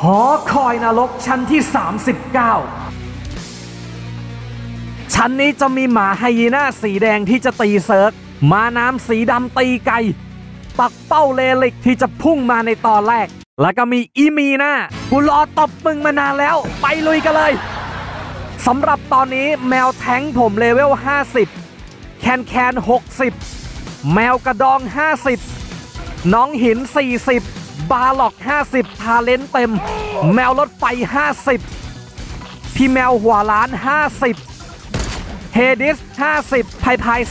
หอคอยนรกชั้นที่39ชั้นนี้จะมีหมาไฮยีน่าสีแดงที่จะตีเซิร์กม้าน้ำสีดำตีไก่ปักเป้าเลลิกที่จะพุ่งมาในตอนแรกแล้วก็มีอีมีน่ากูรอตบมึงมานานแล้วไปลุยกันเลยสำหรับตอนนี้แมวแท้งผมเลเวล50แคน60แมวกระดอง50น้องหิน40บาล็อก50ทาเลนต์เต็มแมวรถไฟ50พี่แมวหัวล้าน50เฮดิส50พาย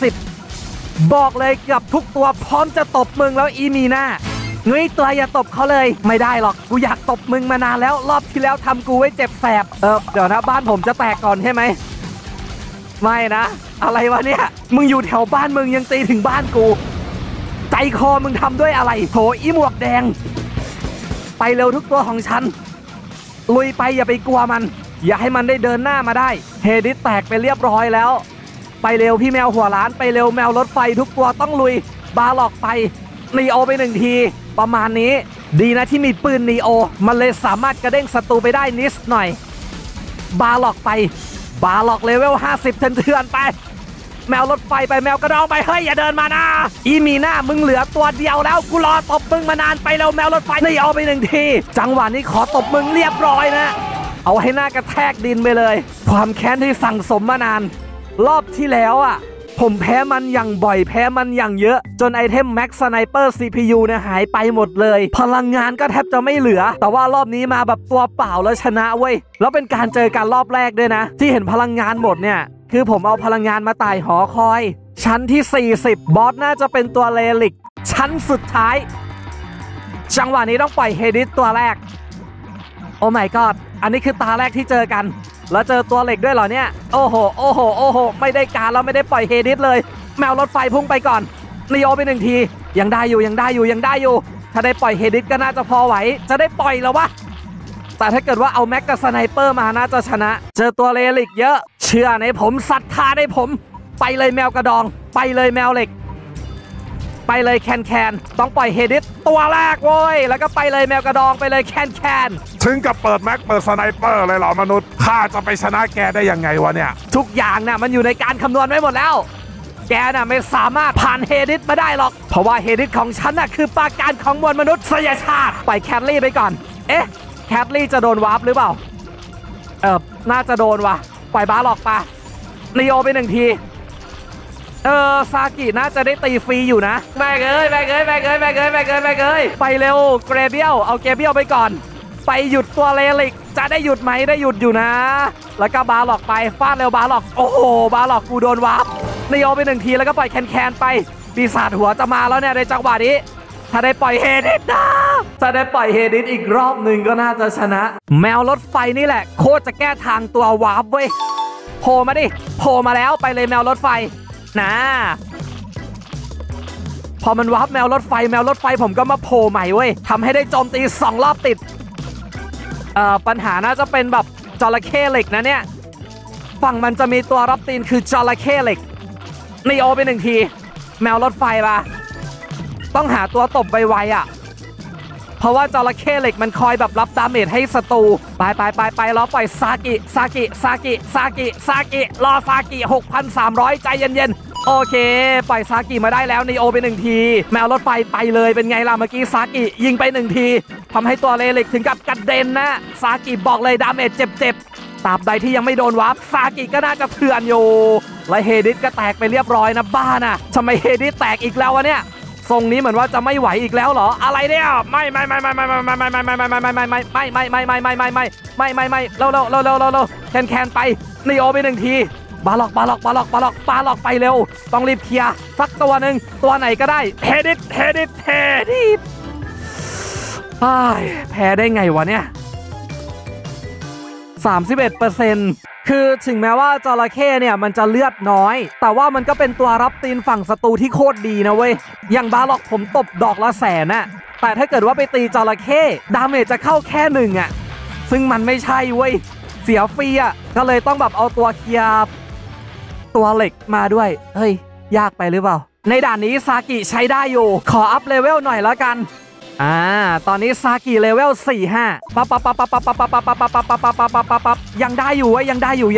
30บอกเลยกับทุกตัวพร้อมจะตบมึงแล้วอีมีน่าเงยตัวอย่าตบเขาเลยไม่ได้หรอกกูอยากตบมึงมานานแล้วรอบที่แล้วทำกูไว้เจ็บแสบเดี๋ยวนะบ้านผมจะแตกก่อนใช่ไหมไม่นะอะไรวะเนี่ยมึงอยู่แถวบ้านมึงยังตีถึงบ้านกูใจคอมึงทำด้วยอะไรโถอีหมวกแดงไปเร็วทุกตัวของฉันลุยไปอย่าไปกลัวมันอย่าให้มันได้เดินหน้ามาได้เฮดิสแตกไปเรียบร้อยแล้วไปเร็วพี่แมวหัวล้านไปเร็วแมวรถไฟทุกตัวต้องลุยบาล็อกไปนีโอไป1ทีประมาณนี้ดีนะที่มีปืนนีโอมันเลยสามารถกระเด้งศัตรูไปได้นิดหน่อยบาล็อกไปบาล็อกเลเวล50เถื่อนๆไปแมวรถไฟไปแมวกระดองไปเฮ้ยอย่าเดินมานะอีมีหน้ามึงเหลือตัวเดียวแล้วกูรอตบมึงมานานไปเร็วแมวรถไฟนีโอไป1ทีจังหวะนี้ขอตบมึงเรียบร้อยนะเอาให้หน้ากระแทกดินไปเลยความแค้นที่สั่งสมมานานรอบที่แล้วอ่ะผมแพ้มันอย่างบ่อยแพ้มันอย่างเยอะจนไอเทมแม็กสไนเปอร์ CPU เนี่ยหายไปหมดเลยพลังงานก็แทบจะไม่เหลือแต่ว่ารอบนี้มาแบบตัวเปล่าแล้วชนะเว้ยแล้วเป็นการเจอกันรอบแรกด้วยนะที่เห็นพลังงานหมดเนี่ยคือผมเอาพลังงานมาไต่หอคอยชั้นที่40บอสน่าจะเป็นตัวเลลิกชั้นสุดท้ายจังหวะนี้ต้องปล่อยเฮดิสตัวแรกโอ้ my god อันนี้คือตาแรกที่เจอกันแล้วเจอตัวเหล็กด้วยเหรอเนี่ยโอ้โหโอ้โหโอ้โหไม่ได้การแล้วไม่ได้ปล่อยเฮดิสเลยแมวรถไฟพุ่งไปก่อนนีโอไป1ทียังได้อยู่ยังได้อยู่ยังได้อยู่ถ้าได้ปล่อยเฮดิสก็น่าจะพอไหวจะได้ปล่อยแล้ววะแต่ถ้าเกิดว่าเอาแม็กกับสไนเปอร์มาน่าจะชนะเจอตัวเลลิกเยอะเชื่อในผมศรัทธาในผมไปเลยแมวกระดองไปเลยแมวเหล็กไปเลยแคนต้องปล่อยเฮดิสตัวแรกโว้ยแล้วก็ไปเลยแมวกระดองไปเลยแคนถึงกับเปิดแม็กเปิดสไนเปอร์เลยเหรอมนุษย์ข้าจะไปชนะแกได้ยังไงวะเนี่ยทุกอย่างน่ะมันอยู่ในการคำนวณไว้หมดแล้วแกน่ะไม่สามารถผ่านเฮดิสมาได้หรอกเพราะว่าเฮดิสของฉันน่ะคือปราการของมวลมนุษยชาติปล่อยแคทลี่ไปก่อนเอ๊ะแคทลี่จะโดนวาร์ปหรือเปล่าน่าจะโดนว่ะปล่อยบาล็อกไปนีโอไป1ทีซากิน่าจะได้ตีฟรีอยู่นะแบกเอ้ยไปเร็วเกรเบียลเอาเกรเบียลไปก่อนไปหยุดตัวเลลิกจะได้หยุดไหมได้หยุดอยู่นะแล้วก็บาล็อกไปฟาดเร็วบาล็อกโอ้โหบาล็อกกูโดนวาร์ปนีโอไป1ทีแล้วก็ปล่อยแคนไปปีศาจหัวจะมาแล้วเนี่ยในจังหวะนี้ถ้าได้ปล่อยเฮดิสนะถ้าได้ปล่อยเฮดิสอีกรอบหนึ่งก็น่าจะชนะแมวรถไฟนี่แหละโคตรจะแก้ทางตัววาร์ปเว้ยโผล่มาดิโผล่มาแล้วไปเลยแมวรถไฟนะพอมันวาร์ปแมวรถไฟผมก็มาโผล่ใหม่เว้ยทำให้ได้โจมตี2รอบติดปัญหาน่าจะเป็นแบบจระเข้เหล็กนะเนี่ยฝั่งมันจะมีตัวรับตีนคือจระเข้เหล็กนีโอไป1ทีแมวรถไฟมาต้องหาตัวตบไวๆอ่ะเพราะว่าจระเข้เหล็กมันคอยแบบรับดาเมจให้ศัตรูไปแล้วปล่อยซากิรอซากิ 6,300 ใจเย็นๆโอเคปล่อยซากิมาได้แล้วนีโอไป1ทีแมวรถไฟไปเลยเป็นไงล่ะเมื่อกี้ซากิยิงไป1ทีทำให้ตัวเลลิกถึงกับกระเด็นนะซากิบอกเลยดาเมจเจ็บตราบใดที่ยังไม่โดนวาร์ปซากิก็น่าจะเถื่อนอยู่และเฮดิสก็แตกไปเรียบร้อยนะบ้านะทำไมเฮดิสแตกอีกแล้ววะเนี่ยทรงนี้เหมือนว่าจะไม่ไหวอีกแล้วเหรออะไรเนี่ยไม่เร็วแคนไปนีโอไป1ทีบาล็อกไปเร็วต้องรีบเคลียร์สักตัวหนึ่งตัวไหนก็ได้เฮดิสแพ้ได้ไงวะเนี่ย31%คือถึงแม้ว่าจระเข้เนี่ยมันจะเลือดน้อยแต่ว่ามันก็เป็นตัวรับตีนฝั่งศัตรูที่โคตรดีนะเว้ยอย่างบาล็อกผมตบดอกละ100,000น่ะแต่ถ้าเกิดว่าไปตีจระเข้ดาเมจจะเข้าแค่1อ่ะซึ่งมันไม่ใช่เว้ยเสียฟรีอ่ะก็เลยต้องแบบเอาตัวเคลียร์ตัวเหล็กมาด้วยเฮ้ยยากไปหรือเปล่าในด่านนี้ซากิใช้ได้อยู่ขออัพเลเวลหน่อยแล้วกันตอนนี้ซากิเลเวล45ปั๊บยังได้อยู่ยังได้อยู่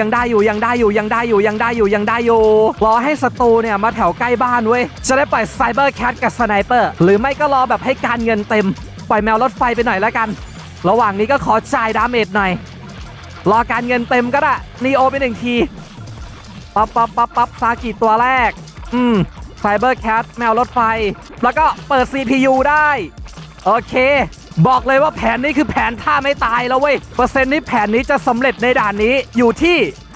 รอให้ศัตรูเนี่ยมาแถวใกล้บ้านเว้ยจะได้ปล่อยไซเบอร์แคทกับสไนเปอร์หรือไม่ก็รอแบบให้การเงินเต็มปล่อยแมวรถไฟไปหน่อยแล้วกันระหว่างนี้ก็ขอจ่ายดาเมจหน่อยรอการเงินเต็มก็ได้นีโอไป1ทีปั๊บซากิตัวแรกไซเบอร์แคทแมวรถไฟแล้วก็เปิด CPU ได้โอเคบอกเลยว่าแผนนี้คือแผนท่าไม่ตายแล้วเว้ยเปอร์เซ็นต์นี้แผนนี้จะสำเร็จในด่านนี้อยู่ที่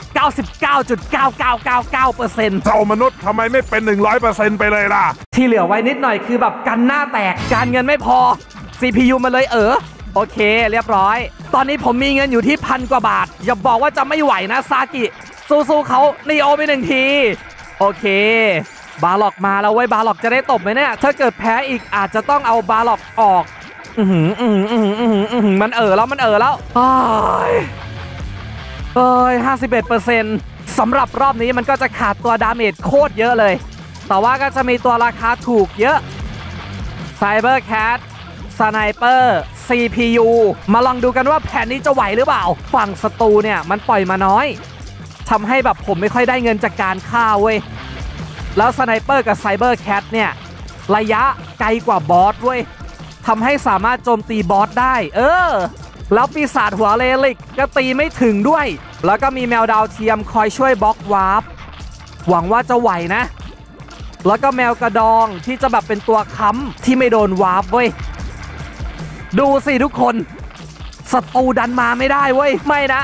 99.9999% เจ้ามนุษย์ทำไมไม่เป็น 100% ไปเลยล่ะที่เหลือไว้นิดหน่อยคือแบบกันหน้าแตกการเงินไม่พอ CPU มันเลยโอเคเรียบร้อยตอนนี้ผมมีเงินอยู่ที่1,000 กว่าบาทอย่าบอกว่าจะไม่ไหวนะซากิสู้ๆเขานีโอไป1ทีโอเคบาล็อกมาแล้วเว้ยบาล็อกจะได้ตบไหมเนี่ยถ้าเกิดแพ้อีกอาจจะต้องเอาบาล็อกออกมันแล้ว51%สำหรับรอบนี้มันก็จะขาดตัวดาเมจโคตรเยอะเลยแต่ว่าก็จะมีตัวราคาถูกเยอะไซเบอร์แคทสไนเปอร์ CPU มาลองดูกันว่าแผนนี้จะไหวหรือเปล่าฝั่งศัตรูเนี่ยมันปล่อยมาน้อยทำให้แบบผมไม่ค่อยได้เงินจากการฆ่าเว้ยแล้วสไนเปอร์กับไซเบอร์แคทเนี่ยระยะไกลกว่าบอสเว้ยทำให้สามารถโจมตีบอสได้แล้วปีศาจหัวเลลิกก็ตีไม่ถึงด้วยแล้วก็มีแมวดาวเทียมคอยช่วยบล็อกวาร์ปหวังว่าจะไหวนะแล้วก็แมวกระดองที่จะแบบเป็นตัวค้ำที่ไม่โดนวาร์ปเว้ยดูสิทุกคนศัตรูดันมาไม่ได้เว้ยไม่นะ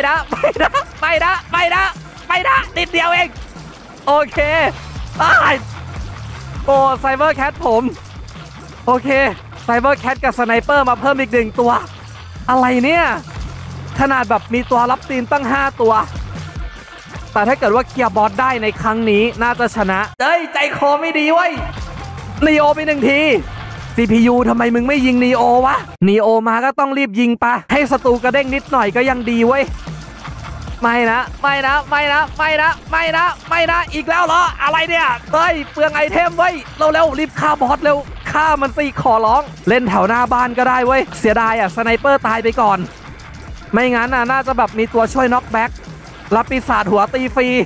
นิดเดียวเองโอเคตายโอ้ไซเบอร์แคทผมโอเคไซเบอร์แคทกับสไนเปอร์มาเพิ่มอีก1ตัวอะไรเนี่ยขนาดแบบมีตัวรับตีนตั้ง5ตัวแต่ถ้าเกิดว่าเคลียร์บอสได้ในครั้งนี้น่าจะชนะใจคอไม่ดีเว้ยนีโอไป1ที CPU ทำไมมึงไม่ยิงนีโอวะนีโอมาก็ต้องรีบยิงปะให้ศัตรูกระเด้งนิดหน่อยก็ยังดีเว้ยไม่นะอีกแล้วเหรออะไรเนี่ยเปลืองไอเทมเว้ยเร็วรีบฆ่าบอสเร็วฆ่ามันสิขอร้องเล่นแถวหน้าบ้านก็ได้เว้ยเสียดายสไนเปอร์ตายไปก่อนไม่งั้นน่าจะแบบมีตัวช่วยน็อกแบ็กรับปีศาจหัวตีฟรี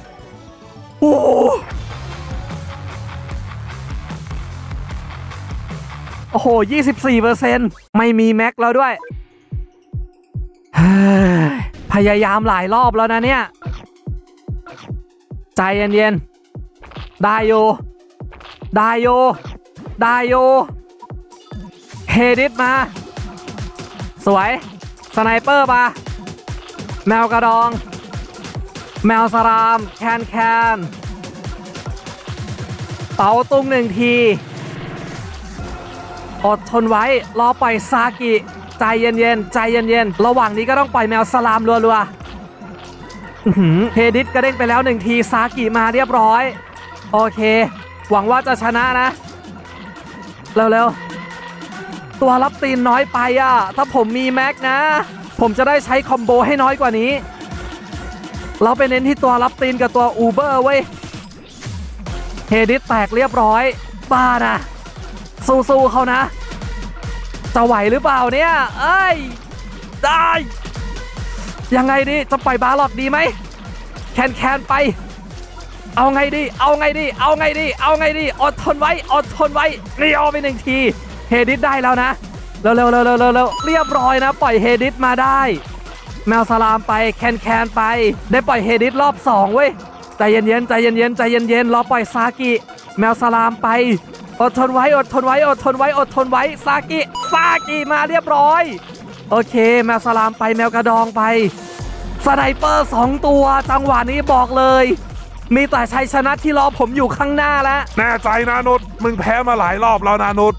โอ้โห 24% ไม่มีแม็กแล้วด้วยพยายามหลายรอบแล้วนะเนี่ยใจเย็นๆได้อยู่เฮดิสมาสวยสไนเปอร์มาแมวกระดองแมวสรามแคนเป๋าตุ้ง1ทีอดทนไว้รอปล่อยซากิใจเย็นระหว่างนี้ก็ต้องปล่อยแมวสลามรัวเฮดิสกระเด้งไปแล้ว1ทีซากิมาเรียบร้อยโอเคหวังว่าจะชนะนะเร็วตัวรับตีนน้อยไปถ้าผมมีแม็กนะผมจะได้ใช้คอมโบให้น้อยกว่านี้เราไปเน้นที่ตัวรับตีนกับตัวอูเบอร์เว้ยเฮดิสแตกเรียบร้อยบ้านะสู้เขานะจะไหวหรือเปล่าเนี่ยได้ยังไงดีจะปล่อยบาล็อกดีไหมแคนไปเอาไงดีอดทนไว้นี่เอาไป1ทีเฮดิสได้แล้วนะเร็วเรียบร้อยนะปล่อยเฮดิสมาได้แมวสลามไปแคนไปได้ปล่อยเฮดิสรอบ2เว้ยใจเย็นรอปล่อยซากิแมวสลามไปอดทนไว้ซากิมาเรียบร้อยโอเคแมวสลามไปแมวกระดองไปสไนเปอร์2ตัวจังหวะนี้บอกเลยมีแต่ชัยชนะที่รอผมอยู่ข้างหน้าแล้วแน่ใจนะนุชมึงแพ้มาหลายรอบแล้วนะนุช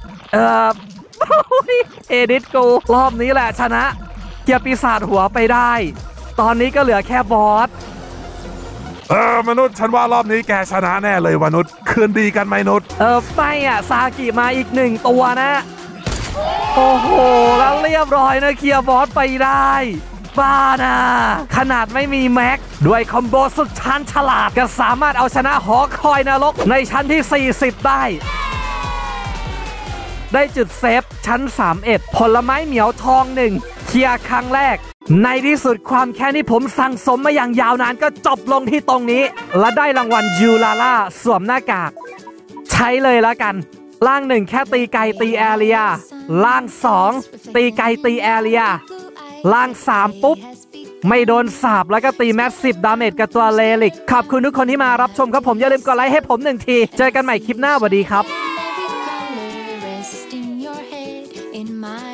เอดิสกูรอบนี้แหละชนะเกียร์ปีศาจหัวไปได้ตอนนี้ก็เหลือแค่บอสมนุษย์ฉันว่ารอบนี้แกชนะแน่เลยมนุษย์คืนดีกันไหมนุษย์ไม่ซากิมาอีก1ตัวนะโอ้โหแล้วเรียบร้อยนะเคลียร์บอสไปได้บ้านะขนาดไม่มีแม็กด้วยคอมโบสุดชาญฉลาดก็สามารถเอาชนะหอคอยนรกในชั้นที่40ได้ได้จุดเซฟชั้น 31 ผลไม้เหมียวทอง1เคลียร์ครั้งแรกในที่สุดความแค้นที่ผมสั่งสมมาอย่างยาวนานก็จบลงที่ตรงนี้และได้รางวัลยูลาล่าสวมหน้ากากใช้เลยแล้วกันล่าง1แค่ตีไกลตีแอเรียล่าง2ตีไกลตีแอเรียล่าง3ปุ๊บไม่โดนสาบแล้วก็ตีแมสซีฟดาเมจกับตัวเลลิกขอบคุณทุกคนที่มารับชมครับผมอย่าลืมกดไลค์ให้ผม1ทีเจอกันใหม่คลิปหน้าสวัสดีครับ